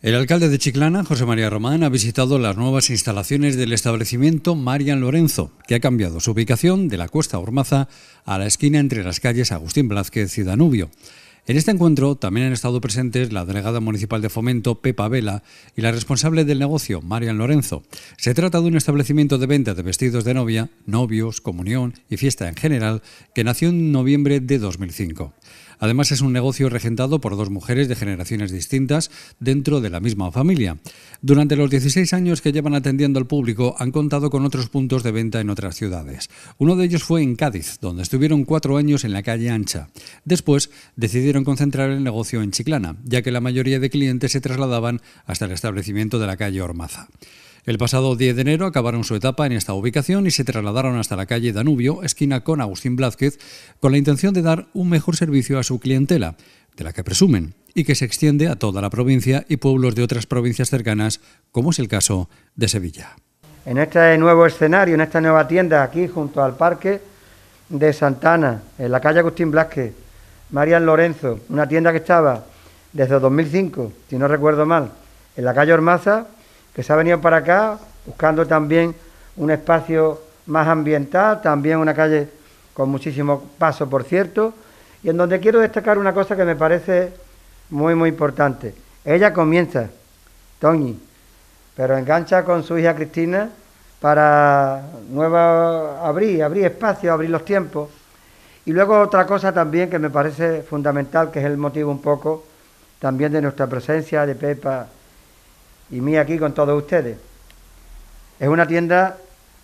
El alcalde de Chiclana, José María Román, ha visitado las nuevas instalaciones del establecimiento Marian Lorenzo, que ha cambiado su ubicación de la Cuesta Ormaza a la esquina entre las calles Agustín Blázquez y Danubio. En este encuentro también han estado presentes la delegada municipal de Fomento, Pepa Vela, y la responsable del negocio, Marian Lorenzo. Se trata de un establecimiento de venta de vestidos de novia, novios, comunión y fiesta en general, que nació en noviembre de 2005. Además, es un negocio regentado por dos mujeres de generaciones distintas dentro de la misma familia. Durante los 16 años que llevan atendiendo al público, han contado con otros puntos de venta en otras ciudades. Uno de ellos fue en Cádiz, donde estuvieron 4 años en la calle Ancha. Después, decidieron concentrar el negocio en Chiclana, ya que la mayoría de clientes se trasladaban hasta el establecimiento de la calle Ormaza. El pasado 10 de enero acabaron su etapa en esta ubicación y se trasladaron hasta la calle Danubio, esquina con Agustín Blázquez, con la intención de dar un mejor servicio a su clientela, de la que presumen, y que se extiende a toda la provincia y pueblos de otras provincias cercanas, como es el caso de Sevilla. En este nuevo escenario, en esta nueva tienda, aquí junto al Parque de Santana, en la calle Agustín Blázquez, Marian Lorenzo, una tienda que estaba desde 2005, si no recuerdo mal, en la calle Ormaza, que se ha venido para acá buscando también un espacio más ambiental, también una calle con muchísimo paso, por cierto, y en donde quiero destacar una cosa que me parece muy importante. Ella comienza, Toñi, pero engancha con su hija Cristina para abrir espacio, abrir los tiempos. Y luego otra cosa también que me parece fundamental, que es el motivo un poco también de nuestra presencia, de Pepa y mía aquí con todos ustedes. Es una tienda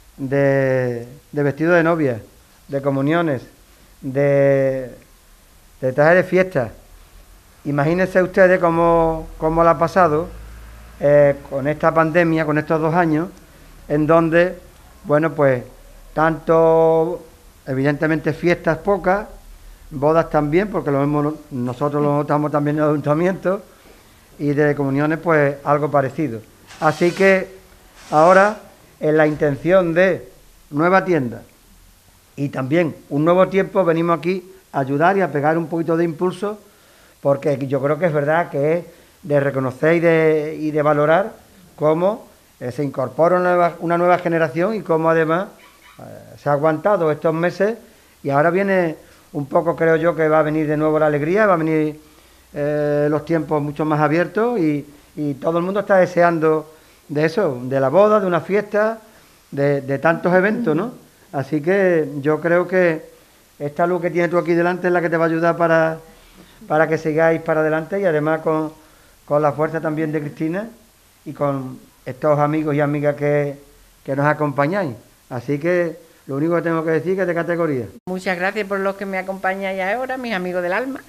de vestidos de novia, de comuniones, de trajes de fiesta. Imagínense ustedes cómo la ha pasado con esta pandemia, con estos 2 años, en donde, bueno, pues, tanto, evidentemente, fiestas pocas, bodas también, porque nosotros lo notamos también en el ayuntamiento, y de comuniones pues algo parecido. Así que ahora, en la intención de nueva tienda y también un nuevo tiempo, venimos aquí a ayudar y a pegar un poquito de impulso, porque yo creo que es verdad que es de reconocer y de valorar cómo se incorpora una nueva generación y cómo además se ha aguantado estos meses, y ahora viene un poco, creo yo, que va a venir de nuevo la alegría, va a venir los tiempos mucho más abiertos, y todo el mundo está deseando de eso, de la boda, de una fiesta, de tantos eventos, ¿no? Así que yo creo que esta luz que tienes tú aquí delante es la que te va a ayudar para que sigáis para adelante, y además con la fuerza también de Cristina y con estos amigos y amigas que nos acompañáis. Así que lo único que tengo que decir es que es de categoría. Muchas gracias por los que me acompañáis ahora, mis amigos del alma.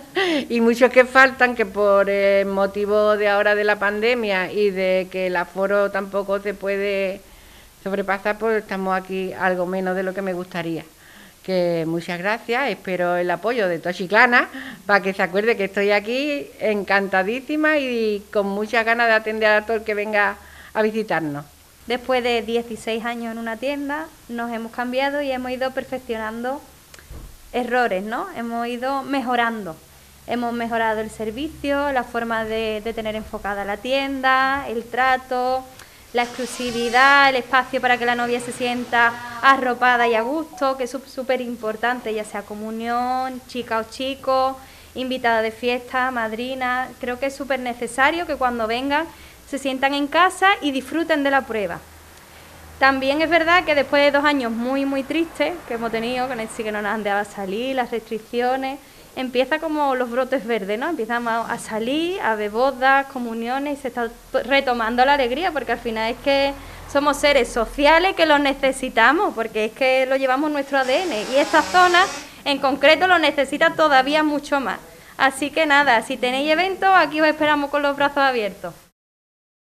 Y muchos que faltan, que por el motivo de ahora de la pandemia y de que el aforo tampoco se puede sobrepasar, pues estamos aquí algo menos de lo que me gustaría. Que muchas gracias, espero el apoyo de toda Chiclana para que se acuerde que estoy aquí encantadísima y con muchas ganas de atender a todo el que venga a visitarnos. Después de 16 años en una tienda, nos hemos cambiado y hemos ido perfeccionando errores, ¿no? Hemos ido mejorando. Hemos mejorado el servicio, la forma de tener enfocada la tienda, el trato, la exclusividad, el espacio para que la novia se sienta arropada y a gusto, que es súper importante, ya sea comunión, chica o chico, invitada de fiesta, madrina. Creo que es súper necesario que cuando vengan se sientan en casa y disfruten de la prueba. También es verdad que después de 2 años muy tristes que hemos tenido, con el sí que no nos han dejado salir, las restricciones, empieza como los brotes verdes, ¿no? Empezamos a salir, a ver bodas, comuniones, y se está retomando la alegría, porque al final es que somos seres sociales que lo necesitamos, porque es que lo llevamos en nuestro ADN, y esta zona en concreto lo necesita todavía mucho más. Así que nada, si tenéis eventos, aquí os esperamos con los brazos abiertos.